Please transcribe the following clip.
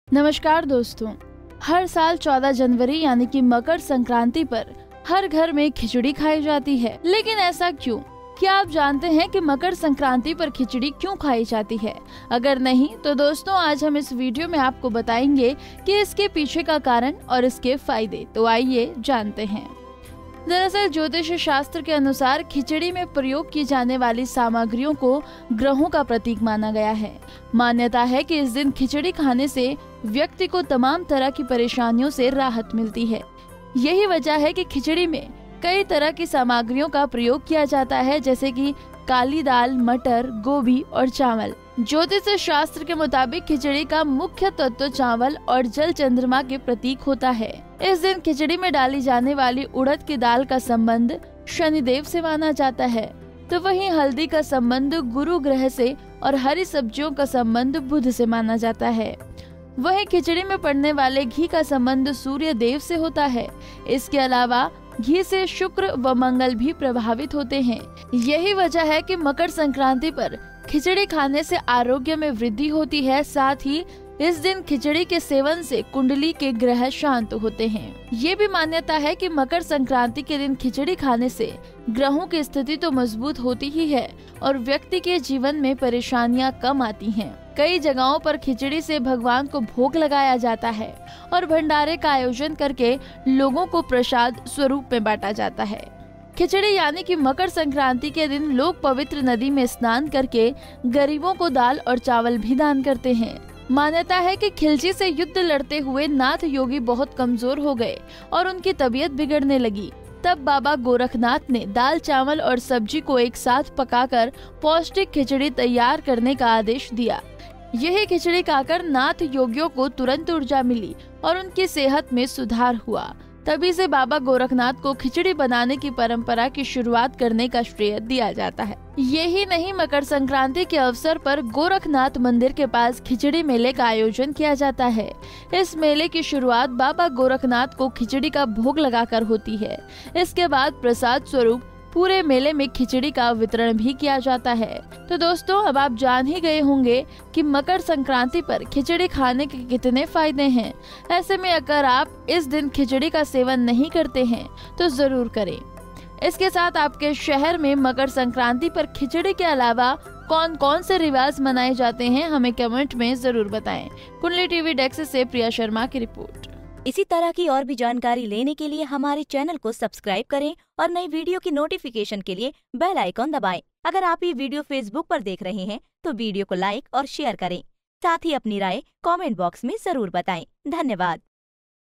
नमस्कार दोस्तों, हर साल 14 जनवरी यानी कि मकर संक्रांति पर हर घर में खिचड़ी खाई जाती है। लेकिन ऐसा क्यों? क्या आप जानते हैं कि मकर संक्रांति पर खिचड़ी क्यों खाई जाती है? अगर नहीं तो दोस्तों, आज हम इस वीडियो में आपको बताएंगे कि इसके पीछे का कारण और इसके फायदे। तो आइए जानते हैं। दरअसल ज्योतिष शास्त्र के अनुसार खिचड़ी में प्रयोग की जाने वाली सामग्रियों को ग्रहों का प्रतीक माना गया है। मान्यता है कि इस दिन खिचड़ी खाने से व्यक्ति को तमाम तरह की परेशानियों से राहत मिलती है। यही वजह है कि खिचड़ी में कई तरह की सामग्रियों का प्रयोग किया जाता है, जैसे कि काली दाल, मटर, गोभी और चावल। ज्योतिष शास्त्र के मुताबिक खिचड़ी का मुख्य तत्व चावल और जल चंद्रमा के प्रतीक होता है। इस दिन खिचड़ी में डाली जाने वाली उड़द की दाल का संबंध शनिदेव से माना जाता है, तो वहीं हल्दी का संबंध गुरु ग्रह से और हरी सब्जियों का संबंध बुध से माना जाता है। वहीं खिचड़ी में पड़ने वाले घी का संबंध सूर्य देव से होता है। इसके अलावा घी से शुक्र व मंगल भी प्रभावित होते हैं। यही वजह है कि मकर संक्रांति पर खिचड़ी खाने से आरोग्य में वृद्धि होती है। साथ ही इस दिन खिचड़ी के सेवन से कुंडली के ग्रह शांत होते हैं। ये भी मान्यता है कि मकर संक्रांति के दिन खिचड़ी खाने से ग्रहों की स्थिति तो मजबूत होती ही है और व्यक्ति के जीवन में परेशानियां कम आती हैं। कई जगहों पर खिचड़ी से भगवान को भोग लगाया जाता है और भंडारे का आयोजन करके लोगों को प्रसाद स्वरूप में बांटा जाता है। खिचड़ी यानी कि मकर संक्रांति के दिन लोग पवित्र नदी में स्नान करके गरीबों को दाल और चावल भी दान करते हैं। मान्यता है कि खिलजी से युद्ध लड़ते हुए नाथ योगी बहुत कमजोर हो गए और उनकी तबीयत बिगड़ने लगी। तब बाबा गोरखनाथ ने दाल, चावल और सब्जी को एक साथ पकाकर पौष्टिक खिचड़ी तैयार करने का आदेश दिया। यही खिचड़ी खाकर नाथ योगियों को तुरंत ऊर्जा मिली और उनकी सेहत में सुधार हुआ। तभी से बाबा गोरखनाथ को खिचड़ी बनाने की परंपरा की शुरुआत करने का श्रेय दिया जाता है। यही नहीं, मकर संक्रांति के अवसर पर गोरखनाथ मंदिर के पास खिचड़ी मेले का आयोजन किया जाता है। इस मेले की शुरुआत बाबा गोरखनाथ को खिचड़ी का भोग लगाकर होती है। इसके बाद प्रसाद स्वरूप पूरे मेले में खिचड़ी का वितरण भी किया जाता है। तो दोस्तों, अब आप जान ही गए होंगे कि मकर संक्रांति पर खिचड़ी खाने के कितने फायदे हैं। ऐसे में अगर आप इस दिन खिचड़ी का सेवन नहीं करते हैं तो जरूर करें। इसके साथ आपके शहर में मकर संक्रांति पर खिचड़ी के अलावा कौन कौन से रिवाज मनाए जाते हैं, हमें कमेंट में जरूर बताएं। कुंडली टीवी डेस्क से प्रिया शर्मा की रिपोर्ट। इसी तरह की और भी जानकारी लेने के लिए हमारे चैनल को सब्सक्राइब करें और नई वीडियो की नोटिफिकेशन के लिए बेल आइकॉन दबाएं। अगर आप ये वीडियो फेसबुक पर देख रहे हैं तो वीडियो को लाइक और शेयर करें। साथ ही अपनी राय कमेंट बॉक्स में जरूर बताएं। धन्यवाद।